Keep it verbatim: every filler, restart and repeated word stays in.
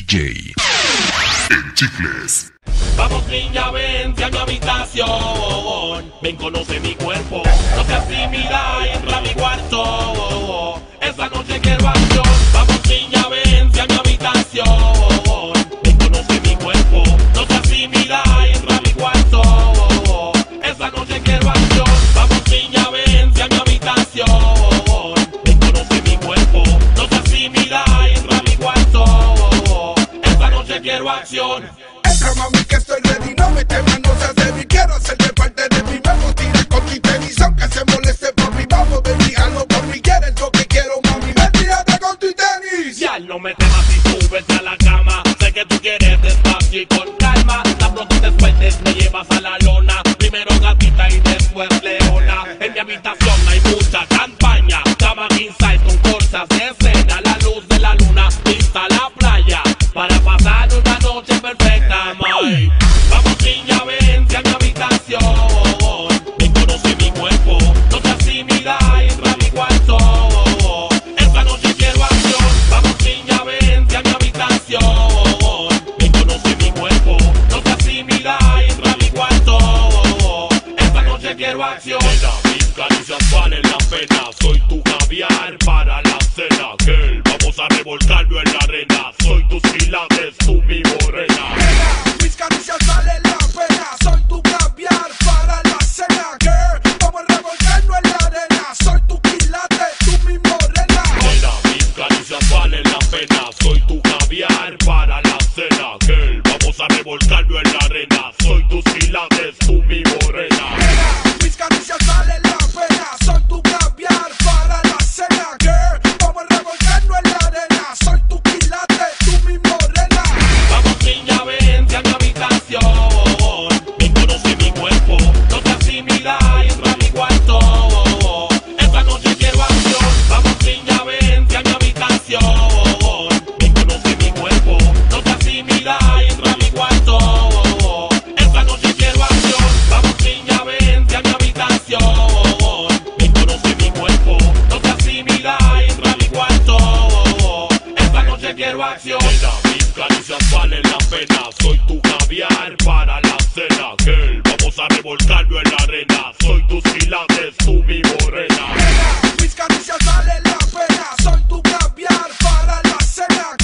J. El Chicles. Vamos niña, vente a mi habitación. Ven, conoce mi cuerpo. No seas tímida, entra a mi cuarto. Esta noche quiero acción. Vamos niña, vente a mi habitación. Ven, conoce mi cuerpo. No seas tímida, entra a mi cuarto. Esta noche quiero acción. Vamos niña, vente a mi habitación. Ven, conoce mi cuerpo. No seas tímida, entra a mi cuarto. Esta noche quiero acción. Entra mami que estoy ready, no me temas, no seas débil. Quiero hacerte parte de mi memo, tira con tu tenis, aunque se moleste por mí. Vamos, baby, hazlo por mí, quieres lo que quiero, mami. Ven, tírate con tu tenis. Ya no me temas y súbete a la cama. Sé que tú quieres despacio y con calma. Tan pronto te sueltes, me llevas a la lona. Primero gatita y después leona. En mi habitación hay mucha campaña. Cama king size con cosas de escena. La luz de la luna, vista la playa. Para pasar una noche perfecta, my. Vamos niña, vente a mi habitación. Ven, conoce mi cuerpo. No seas tímida, entra a mi cuarto. Esta noche quiero acción. Vamos niña, vente a mi habitación. Ven, conoce mi cuerpo. No seas tímida, entra a mi cuarto. Esta noche quiero acción. Nena, mis caricias valen la pena. Soy tu caviar para la cena. Girl, vamos a revolcarlo en la arena. Soy tus pilates, tú mi morena. Mis caricias valen la pena. Soy tu caviar para la cena, girl. Vamos a revolcarlo en la arena. Soy tu quilate, tú mi morena. Nena, mis caricias valen la pena. Soy tu caviar para la cena, girl. Vamos a revolcarlo en la arena. Soy tus pilates, tú mi morena. Mis caricias valen la pena. Soy tu caviar para la cena, girl. Vamos a revolcarlo en la arena. Soy tu quilate, tú mi morena. Vamos niña, vente a mi habitación. Ven, conoce mi cuerpo. No seas tímida, entra a mi cuarto. Esta noche quiero acción. Vamos niña, vente a mi habitación. Ven, conoce mi cuerpo. No seas tímida, entra a mi cuarto. Esta noche quiero acción. Vamos niña, vente a mi habitación. Ven, conoce mi cuerpo. No seas tímida, entra a mi cuarto. Esta noche quiero acción. Nena, mis caricias valen la pena. Soy tu caviar para la cena, girl. Vamos a revolcarlo en la arena. Soy tus pilates, tú mi morena. Mis caricias valen la pena. Soy tu caviar para la cena,